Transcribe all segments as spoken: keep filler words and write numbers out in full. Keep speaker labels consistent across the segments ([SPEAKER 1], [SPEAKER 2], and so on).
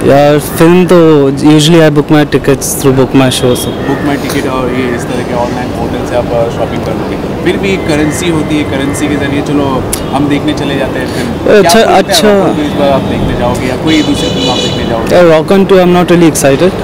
[SPEAKER 1] यार फिल्म तो usually I book my tickets through book my shows.
[SPEAKER 2] Book my ticket और ये इस तरह के ऑनलाइन पोर्टल से आप शॉपिंग कर लोगे, फिर भी करेंसी होती है, करेंसी के जरिए चलो हम देखने चले जाते हैं फिल्म।
[SPEAKER 1] अच्छा अच्छा
[SPEAKER 2] इस बार आप देखने जाओगे या कोई दूसरी फिल्म आप देखने जाओगे?
[SPEAKER 1] Rock on two I am not really excited,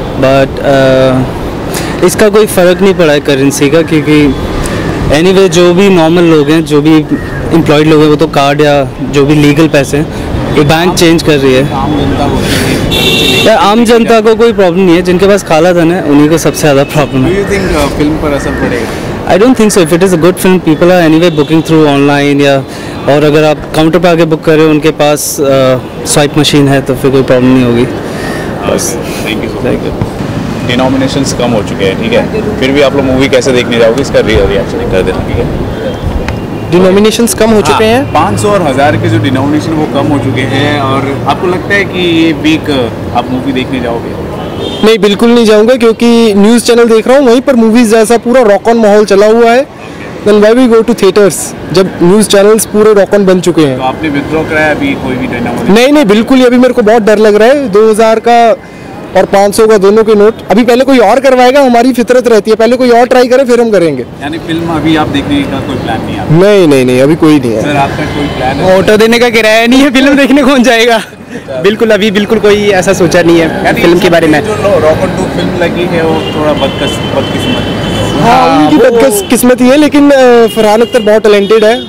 [SPEAKER 1] but इसका कोई फ़र्क नहीं पड़ा है करेंसी का, क्योंकि एनीवे जो भी नॉर्मल लोग हैं, जो भी एम्प्लॉयड लोग हैं, वो तो कार्ड या जो भी लीगल पैसे हैं ये बैंक चेंज कर रही है।
[SPEAKER 2] आम जनता होती है,
[SPEAKER 1] आम जनता को कोई प्रॉब्लम नहीं है, जिनके पास काला धन है उन्हीं को सबसे ज़्यादा प्रॉब्लम है।
[SPEAKER 2] Do you think फिल्म पर असर पड़ेगा?
[SPEAKER 1] I don't think so. If it is a good film people are anyway booking through online, या और अगर आप काउंटर पर आके बुक कर रहे हो उनके पास स्वाइप मशीन है तो फिर कोई प्रॉब्लम नहीं होगी। बस
[SPEAKER 2] thank you so much. Denominations कम हो चुके हैं, ठीक है, फिर भी आप लोग मूवी कैसे देखने जाओगे इसका रिएक्शन कर देना, ठीक है?
[SPEAKER 3] डिनोमिनेशंस कम हो चुके हैं,
[SPEAKER 2] पाँच सौ और हज़ार के जो डिनोमिनेशन वो कम हो चुके हैं, और आपको लगता है कि ये वीक आप मूवी देखने जाओगे?
[SPEAKER 3] नहीं बिल्कुल नहीं जाऊंगा, क्योंकि न्यूज़ चैनल देख रहा हूँ वहीं पर मूवीज़ जैसा पूरा रॉक ऑन माहौल चला हुआ है। Then why we go to theatres जब न्यूज़ चैनल्स पूरे रॉक ऑन बन चुके हैं?
[SPEAKER 2] तो आपने विथड्रॉ कराया अभी कोई भी डिनोमिनेशन?
[SPEAKER 3] नहीं नहीं बिल्कुल ही, अभी मेरे को बहुत डर लग रहा है। दो हज़ार का और पाँच सौ का दोनों के नोट, अभी पहले कोई और करवाएगा, हमारी फितरत रहती है पहले कोई और ट्राई करे फिर हम करेंगे।
[SPEAKER 2] यानी फिल्म अभी आप देखने का कोई प्लान नहीं है?
[SPEAKER 3] नहीं नहीं नहीं अभी कोई नहीं है।
[SPEAKER 2] सर आपका कोई प्लान है?
[SPEAKER 4] ऑटो देने का किराया नहीं है, फिल्म देखने कौन जाएगा? बिल्कुल अभी बिल्कुल कोई ऐसा सोचा नहीं है फिल्म के बारे में।
[SPEAKER 2] जो रॉक ऑन टू फिल्म लगी है वो थोड़ा बदकिस बदकिस्मत
[SPEAKER 3] हाँ उनकी बदकिस्मत ही है, लेकिन फरहान अख्तर बहुत टैलेंटेड है,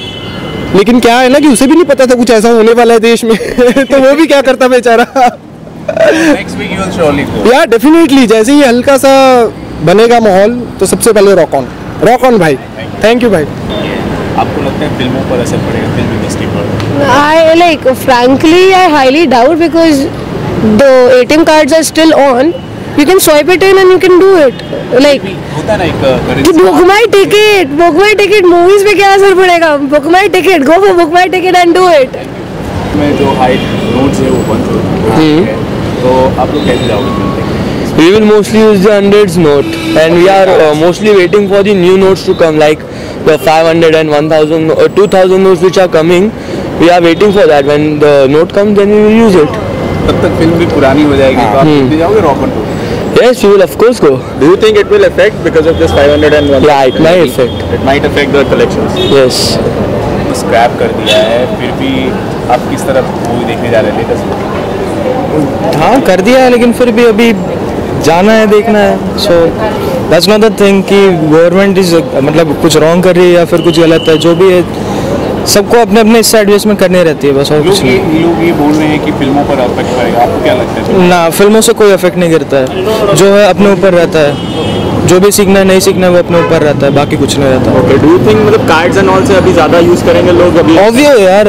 [SPEAKER 3] लेकिन क्या है ना कि उसे भी नहीं पता था कुछ ऐसा होने वाला है देश में तो वो भी क्या करता बेचारा।
[SPEAKER 2] Next week you will surely go?
[SPEAKER 3] Yeah definitely, जैसे ही हल्का सा बनेगा माहौल तो सबसे पहले रॉक ऑन रॉक ऑन भाई। थैंक यू भाई।
[SPEAKER 2] आपको लगता है फिल्मों पर असर पड़ेगा, फिल्म इंडस्ट्री पर?
[SPEAKER 5] I like frankly I highly doubt, because the A T M cards are still on. You can swipe it in and you can do it. Like
[SPEAKER 2] होता ना एक
[SPEAKER 5] to
[SPEAKER 2] currency
[SPEAKER 5] book my ticket, book my ticket, movies पे क्या असर पड़ेगा? Book my ticket, go for book my ticket and do it.
[SPEAKER 2] में जो high notes है वो बंद हो चुके हैं, तो आप लोग कैसे जाओगे फिल्म देखने?
[SPEAKER 6] We will mostly use the hundreds note, and we are uh, mostly waiting for the new notes to come, like the five hundred and one thousand, uh, two thousand notes which are coming. We are waiting for that. When the note comes, then we will use it.
[SPEAKER 2] तब तक film भी पुरानी हो जाएगी, तो आप देखने जाओगे rock on two?
[SPEAKER 6] Yes, we will of course go.
[SPEAKER 2] Do you think it will affect because of this five hundred and one?
[SPEAKER 6] Yeah, it might affect.
[SPEAKER 2] It might affect the collections.
[SPEAKER 6] Yes.
[SPEAKER 2] Scrap कर दिया है, फिर भी आप किस तरह movie देखने जा रहे हैं लेटेस्ट?
[SPEAKER 1] हाँ कर दिया है, लेकिन फिर भी अभी जाना है, देखना है। So that's not the thing कि गवर्नमेंट इज मतलब कुछ रॉन्ग कर रही है या फिर कुछ गलत है, जो भी है सबको अपने अपने इस एडजस्टमेंट करनी रहती है बस, और कुछ नहीं।
[SPEAKER 2] लोग ये बोल रहे हैं कि फिल्मों पर अफेक्ट पड़ेगा, आपको क्या लगता है?
[SPEAKER 1] ना, फिल्मों से कोई इफेक्ट नहीं गिरता है, जो है अपने ऊपर रहता है, जो भी सीखना है नहीं सीखना है वो अपने ऊपर रहता है, बाकी कुछ नहीं रहता।
[SPEAKER 2] ओके, डू यू थिंक मतलब कार्ड्स एंड ऑल से अभी ज़्यादा यूज़ करेंगे लोग अभी?
[SPEAKER 1] ऑब्वियस यार,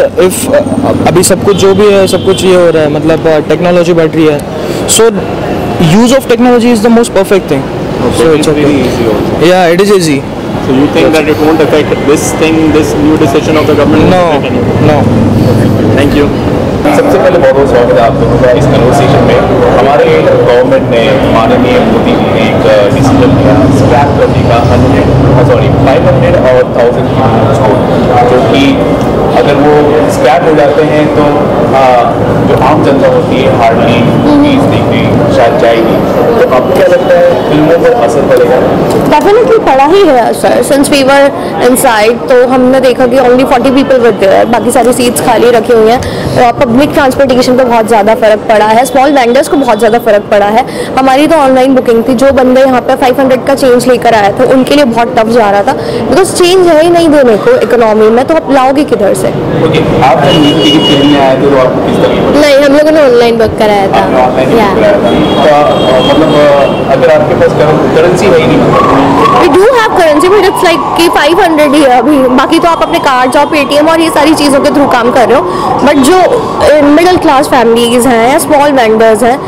[SPEAKER 1] इफ अभी सब कुछ जो भी है सब कुछ ये हो रहा है, मतलब टेक्नोलॉजी बढ़ रही है, so use of technology is the most perfect thing.
[SPEAKER 2] So it's very easy also.
[SPEAKER 1] Yeah it is easy.
[SPEAKER 2] So you think that it won't affect this thing, this new decision of the government?
[SPEAKER 1] No, no.
[SPEAKER 2] Thank you. सबसे पहले बहुत बहुत स्वागत है आप लोगों का इस कन्वर्सेशन में। हमारे गवर्नमेंट ने, माननीय मोदी जी ने एक डिसीजन लिया स्क्रैप करने का हंड्रेड सॉरी फाइव हंड्रेड और थाउजेंड की नोट्स को, जो कि अगर वो स्क्रैप हो जाते हैं तो आ, जो आम जनता होती है हार्डली मूवीज देखने शायद जाएगी, तो आपको क्या लगता है फिल्मों पर असर पड़ेगा?
[SPEAKER 5] डेफिनेटली पड़ा ही है असर। सिंस वी वर इनसाइड तो हमने देखा कि only forty people were there, बाकी सारी सीट्स खाली रखी हुई हैं। पब्लिक ट्रांसपोर्टेशन पे बहुत ज़्यादा फ़र्क पड़ा है, स्मॉल वेंडर्स को बहुत ज़्यादा फ़र्क पड़ा है। हमारी तो ऑनलाइन बुकिंग थी, जो बंदे यहाँ पे फाइव हंड्रेड का चेंज लेकर आए थे उनके लिए बहुत टफ जा रहा था, बिकॉज चेंज है ही नहीं देने को इकोनॉमी में, तो आप लाओगे किधर से?
[SPEAKER 2] ओके, आप जब नीट टिकट खरीदने आए थे तो आपको किस तरह?
[SPEAKER 5] नहीं, हम लोगों ने ऑनलाइन बुक कराया था।
[SPEAKER 2] ऑनलाइन बुक कराया था, तो मतलब अगर आपके पास करेंसी है ही नहीं,
[SPEAKER 5] we do have currency but it's like कि फाइव हंड्रेड ही है अभी, बाकी तो आप अपने कार्ड्स और पेटीएम और ये सारी चीज़ों के थ्रू काम कर रहे हो। बट जो मिडिल क्लास फैमिलीज़ हैं या स्मॉल वेंडर्स हैं,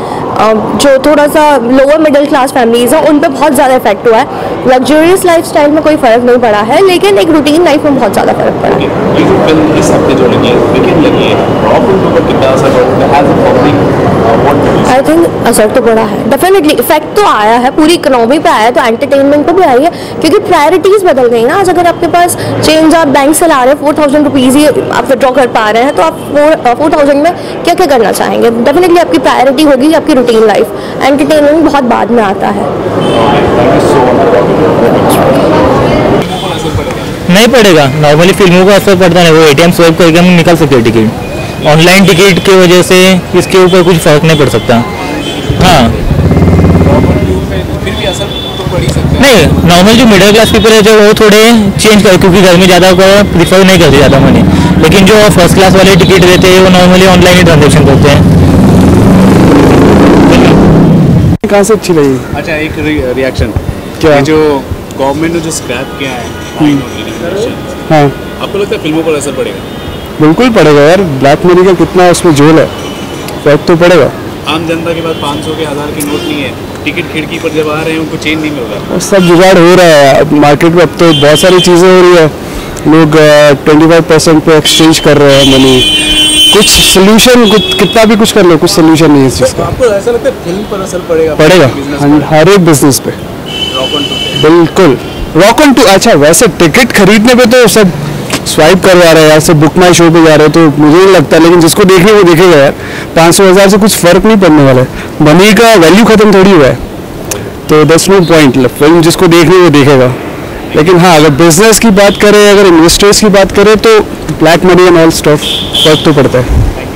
[SPEAKER 5] जो थोड़ा सा लोअर मिडिल क्लास फैमिलीज़ हैं, उन पे बहुत ज़्यादा इफेक्ट हुआ है। लग्जरियस लाइफस्टाइल में कोई फ़र्क नहीं पड़ा है, लेकिन एक रूटीन लाइफ में बहुत ज़्यादा फ़र्क पड़ा है।
[SPEAKER 2] ये जो फिल्म इस हफ्ते जो लगी है वीकेंड लगी है, रॉक ऑन टू पर कितना असर पड़ता है as a public
[SPEAKER 5] I think असर तो बड़ा है, डेफिनेटली इफेक्ट तो आया है, पूरी इकोनॉमी पे आया है, तो एंटरटेनमेंट पे भी आई है, क्योंकि प्रायोरिटीज़ बदल गई ना। आज अगर आपके पास चेंज आप बैंक से ला रहे हैं, फोर थाउजेंड रुपीज़ ही आप विड्रॉ कर पा रहे हैं, तो आप फोर फोर थाउजेंड में क्या क्या करना चाहेंगे? डेफिनेटली आपकी प्रायोरिटी होगी आपकी रूटीन लाइफ, एंटरटेनमेंट बहुत बाद में आता है।
[SPEAKER 1] नहीं पड़ेगा, नॉर्मली फिल्मों का असर पड़ता है, वो एटीएम स्वाइप करके हम निकल सकते हैं टिकट। ऑनलाइन टिकट की वजह से इसके ऊपर कुछ फर्क नहीं पड़ सकता। हाँ
[SPEAKER 2] फिर भी असर तो पड़ ही सकता है।
[SPEAKER 1] नहीं, नॉर्मल जो मिडिल क्लास पीपल है जो वो थोड़े चेंज कर, क्योंकि घर में ज़्यादा प्रीफर नहीं करते ज़्यादा मनी, लेकिन जो फर्स्ट क्लास वाले टिकट देते हैं वो नॉर्मली ऑनलाइन ही ट्रांजेक्शन करते हैं।
[SPEAKER 3] कहाँ से अच्छी लगी?
[SPEAKER 2] अच्छा, एक रिएक्शन
[SPEAKER 3] क्या?
[SPEAKER 2] जो गवर्नमेंट ने जो स्क्रैप किया है,
[SPEAKER 3] हाँ
[SPEAKER 2] आपको लगता है फिल्मों पर असर पड़ेगा?
[SPEAKER 3] बिल्कुल पड़ेगा यार, ब्लैक मनी का कितना उसमें झोल है, फर्क तो पड़ेगा।
[SPEAKER 2] आम जनता के पास पाँच सौ के हज़ार के नोट नहीं है, टिकट खिड़की पर जब आ रहे हैं उनको चेंज नहीं मिल रहा।
[SPEAKER 3] और सब जुगाड़ हो रहा है अब मार्केट में, अब तो बहुत सारी चीज़ें हो रही है, लोग ट्वेंटी फाइव परसेंट पे एक्सचेंज कर रहे हैं मनी। कुछ सोल्यूशन, कुछ कितना भी कुछ कर लो, कुछ सोल्यूशन नहीं है इस चीज़ का।
[SPEAKER 2] आपको ऐसा लगता है फिल्म पर असर पड़ेगा?
[SPEAKER 3] पड़ेगा, हर एक बिजनेस पे बिल्कुल। रॉक ऑन टू, अच्छा वैसे टिकट खरीदने पे तो सब स्वाइप करवा रहे हैं यार, सब बुक माई शो पे जा रहे हैं, तो मुझे नहीं लगता, लेकिन जिसको देखने वो देखेगा यार। पाँच सौ हज़ार से कुछ फर्क नहीं पड़ने वाला है, मनी का वैल्यू खत्म थोड़ी हुआ है, तो दैट्स नो पॉइंट। फिल्म जिसको देखनी वो देखेगा। लेकिन हाँ, अगर बिजनेस की बात करें, अगर इन्वेस्टर्स की बात करें, तो black money and all stuff फर्क तो पड़ता है।